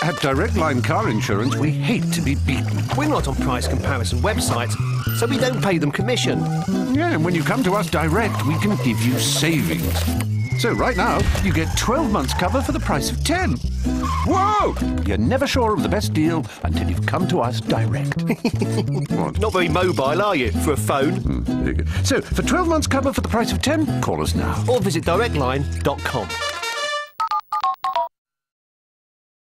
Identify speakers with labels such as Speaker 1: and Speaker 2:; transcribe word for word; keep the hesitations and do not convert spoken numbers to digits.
Speaker 1: At Direct Line Car Insurance, we hate to be beaten.
Speaker 2: We're not on price comparison websites, so we don't pay them commission.
Speaker 1: Yeah, and when you come to us direct, we can give you savings. So right now, you get twelve months cover for the price of ten. Whoa! You're never sure of the best deal until you've come to us direct. What?
Speaker 2: Not very mobile, are you, for a phone?
Speaker 1: Hmm, very good. So, for twelve months cover for the price of ten, call us now.
Speaker 2: Or visit direct line dot com.